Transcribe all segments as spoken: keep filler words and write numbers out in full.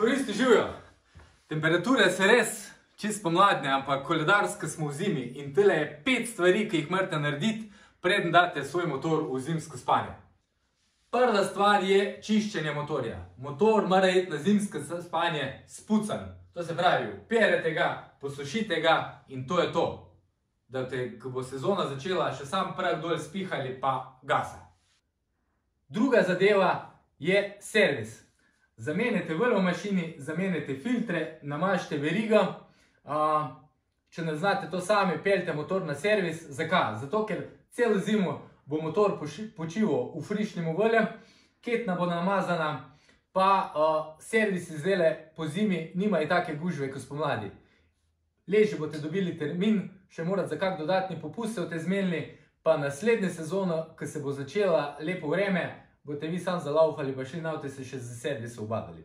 Motoristi živijo. Temperature se res čist pomladne, ampak koledarske smo v zimi in tele je pet stvari, ki jih morate narediti, preden date svoj motor v zimsko spanje. Prva stvar je čiščenje motorja. Motor mora iti na zimsko spanje spucan. To se pravi, perete ga, posušite ga in to je to. Da te, ko bo sezona začela, še sam prah dol spihali pa gasa. Druga zadeva je servis. Zamenjate vrv v mašini, zamenjate filtre, namažite verigo. Če ne znate to sami, peljte motor na servis. Zakaj? Zato, ker celo zimo bo motor počival v frišnem olju, ketna bo namazana, pa servis izdele po zimi nimajo take gužve kot spomladi. Ležje boste dobili termin, še morate za kak dodatni popust se boste zmenili, pa naslednje sezono, ko se bo začela lepo vreme, boste vi sam zalaufali, pa šli navte se še za serviso obadali.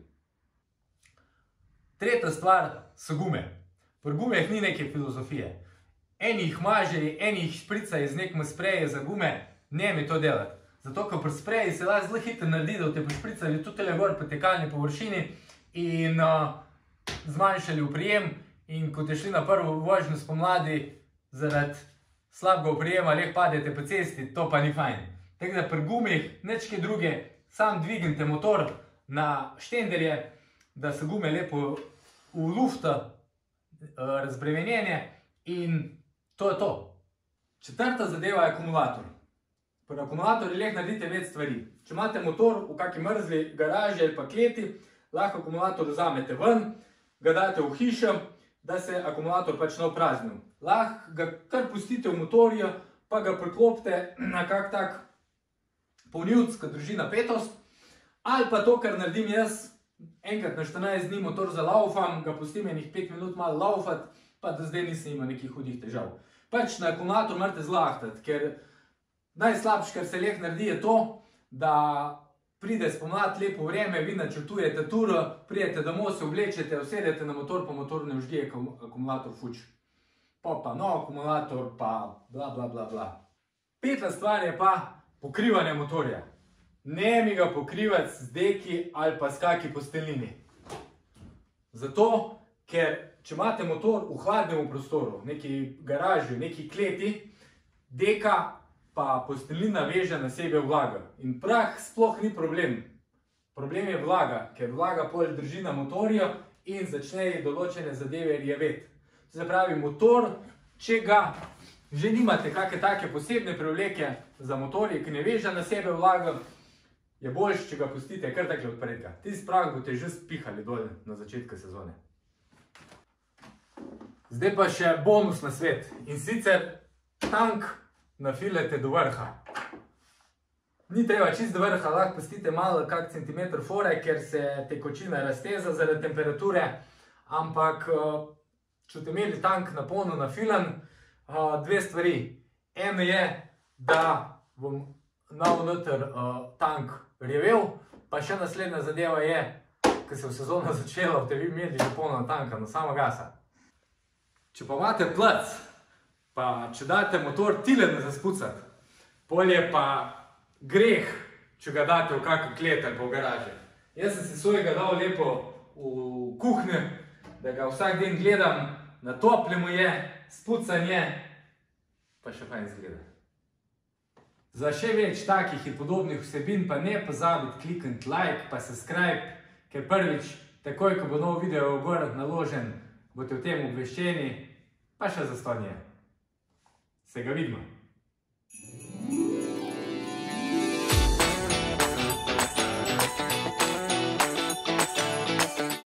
Tretja stvar so gume. Pri gumeh ni neke filozofije. Eni jih mažeji, eni jih špricajo z nekim sprejem za gume, ne mi to delati. Zato, ker pri spreji se lahko zelo hitro naredi, da boste pošpricali tudi tele gor po tekalni površini in zmanjšali oprijem. In ko ste šli na prvo vožnjo spomladi, zaradi slabega oprijema leh padete po cesti, to pa ni fajn. Tako da pri gumih nič kaj druge, sam dvignite motor na štenderje, da so gume lepo v luftu razbremenjene in to je to. Četrta zadeva je akumulator. Pri akumulatorju lahko naredite več stvari. Če imate motor v kaki mrzli garaži ali pa kleti, lahko akumulator vzamete ven, ga date v hišo, da se akumulator pač ne opraznil. Lahko ga kar pustite v motorju, pa ga priklopite na kak tak polnilc, ki drži napetost, ali pa to, kar naredim jaz, enkrat na štirinajst dni motor zalaufam, ga pustim enih pet minut malo laufati, pa do zdaj nisem imel nekih hudih težav. Pač na akumulator morate zlahtati, ker najslabše, kar se lahko naredi, je to, da pride spomlad lepo vreme, vi načrtujete turo, pridete domov, se oblečete, usedete na motor, pa motor ne vždi, akumulator fuč. Pa pa nov akumulator, pa bla bla bla bla. Peta stvar je pa pokrivanje motorja. Ne mi ga pokrivati z deki ali pa s kaki posteljnini. Zato, ker če imate motor v hladnem prostoru, neki garaži, neki kleti, deka pa posteljnina veže na sebe vlaga. In prah sploh ni problem. Problem je vlaga, ker vlaga pol drži na motorju in začne določene zadeve rjaveti. Se pravi, motor, če ga že nimate kakšne take posebne prevleke za motorje, ki ne veže na sebe vlaga, je boljše, če ga pustite kar takle odprega. Tisti prah boste že spihali dol na začetku sezone. Zdaj pa še bonus na svet. In sicer tank nafilete do vrha. Ni treba čist do vrha, lahko pustite malo kak centimeter fore, ker se tekočina razteza zaradi temperature, ampak če boste imeli tank na polno nafilan, dve stvari. Eno je, da bom navnoter tank rjevel, pa še naslednja zadeva je, ko se v sezona začela, boste vi imeli že polno tanka, na samo gasa. Če pa imate plac, pa če date motor tile ne zaspucati, pol je pa greh, če ga date v kakšen klet ali pa v garaže. Jaz sem si svojega dal lepo v kuhnjo, da ga vsak dan gledam, natopljen mu je, spucan je, pa še fajn izgleda. Za še več takih in podobnih vsebin pa ne pozabiti klikniti like pa subscribe, ker prvič, takoj ko bo nov video gor naložen, boste v tem obveščeni, pa še zastonje. Se ga vidimo.